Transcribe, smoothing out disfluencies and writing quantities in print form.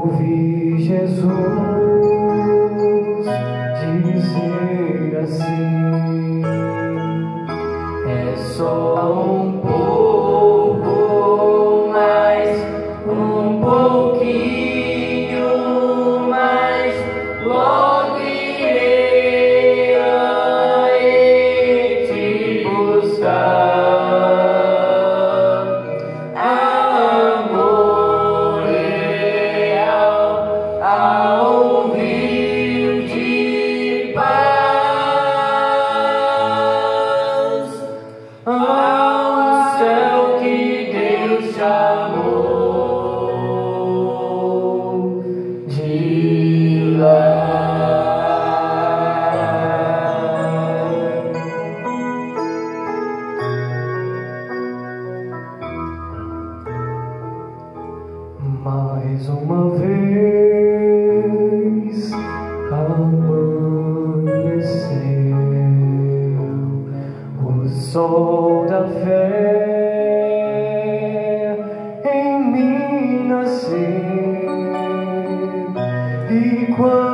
ouvi Jesus dizer assim: é só um pouco mais, um pouquinho mais, logo irei a te buscar. Ao rio de paz, ao céu que Deus chamou de lar. Mais uma vez amanheceu, o sol da fé em mim nasceu, e quando